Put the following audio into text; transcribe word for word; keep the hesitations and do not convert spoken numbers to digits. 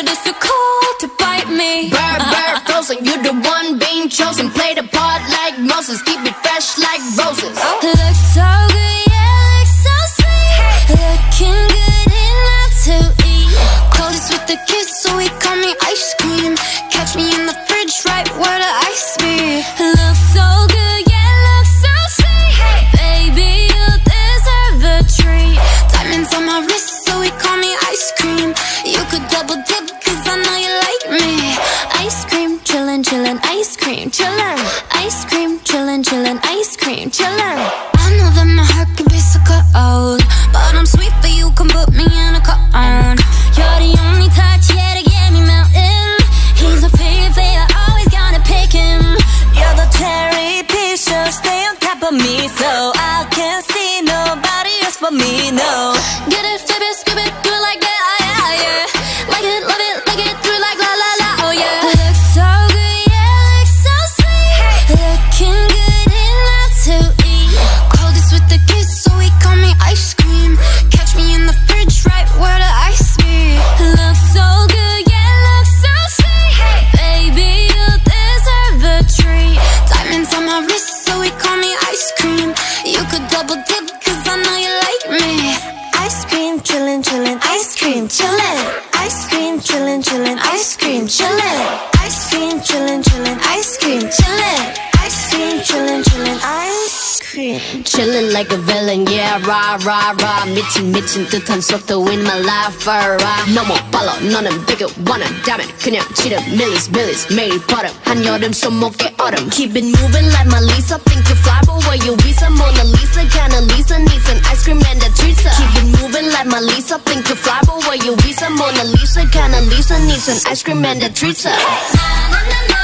this too cold to bite me. Bird, bird, frozen, you the one being chosen. Play the part like Moses, keep it fresh like roses. Looks so good, yeah, looks so sweet. Looking good enough to eat. Coldest with the kiss, so he call me ice cream. Catch me in the fridge, right where the ice be. Looks so good, yeah, looks so sweet. Baby, you deserve a treat. Diamonds on my wrist, so he call me ice cream. You could double dip, cause I know you like me. Ice cream, chillin', chillin', ice cream, chillin'. Ice cream, chillin', chillin', ice cream, chillin'. I know that my heart can be so cold, but I'm sweet for you, can put me in a cone. You're the only touch, yeah, to get me melting. He's a favorite, always gotta pick him. You're the cherry piece, so stay on top of me, so I can't see nobody else but me, no. Get it, flip it, skip it, do it like that, yeah, yeah. Like it, love it, like it, do it like la la la, oh yeah. Looks so good, yeah, looks so sweet. Looking good enough to eat. Coldest with the kiss, so he call me ice cream. Catch me in the fridge, right where the ice be. Looks so good, yeah, looks so sweet. Baby, you deserve a treat. Diamonds on my wrist, so he call me ice cream. You could double dip, cause I know you like me. Ice cream, chillin', chillin', ice cream, chillin'. Ice cream, chillin', chillin', ice cream, chillin'. Ice cream, chillin', chillin', ice cream, chillin'. Ice cream, chillin', chillin', ice cream. Chillin' like a villain, yeah, rah, rah, rah. 미친, 미친 듯한 속도 in my life, rah. 너무 빨라, 너는 되게 원한다면 그냥 치름, millies, billies, 매일 버릇. 한여름 손목에 얼음. Keep it moving like my Lisa. Think you fly, but where you visa? Mona Lisa, kinda Lisa needs an ice cream and a treat. Keep it moving like my Lisa. Think you fly, but where you visa? Mona Lisa, kinda Lisa needs an ice cream and a treat. Na, na, na, na.